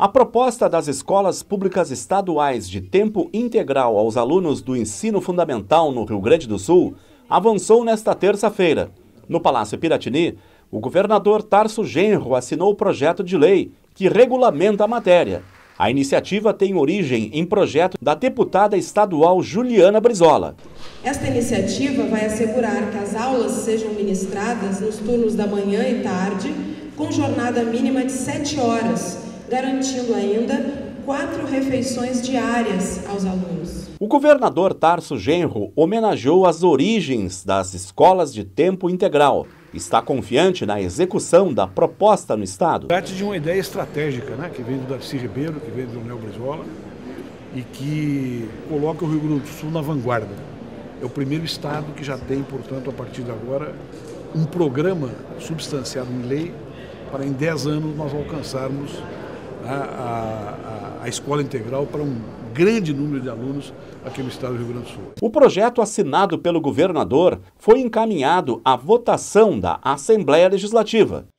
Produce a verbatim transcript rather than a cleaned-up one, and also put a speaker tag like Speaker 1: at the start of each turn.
Speaker 1: A proposta das escolas públicas estaduais de tempo integral aos alunos do ensino fundamental no Rio Grande do Sul avançou nesta terça-feira. No Palácio Piratini, o governador Tarso Genro assinou o projeto de lei que regulamenta a matéria. A iniciativa tem origem em projeto da deputada estadual Juliana Brizola.
Speaker 2: Esta iniciativa vai assegurar que as aulas sejam ministradas nos turnos da manhã e tarde, com jornada mínima de sete horas, garantindo ainda quatro refeições diárias aos alunos.
Speaker 1: O governador Tarso Genro homenageou as origens das escolas de tempo integral. Está confiante na execução da proposta no estado.
Speaker 3: Trata de uma ideia estratégica, né, que vem do Darcy Ribeiro, que vem do Leonel Brizola e que coloca o Rio Grande do Sul na vanguarda. É o primeiro estado que já tem, portanto, a partir de agora, um programa substanciado em lei para em dez anos nós alcançarmos a, a, a escola integral para um grande número de alunos aqui no estado do Rio Grande do Sul.
Speaker 1: O projeto assinado pelo governador foi encaminhado à votação da Assembleia Legislativa.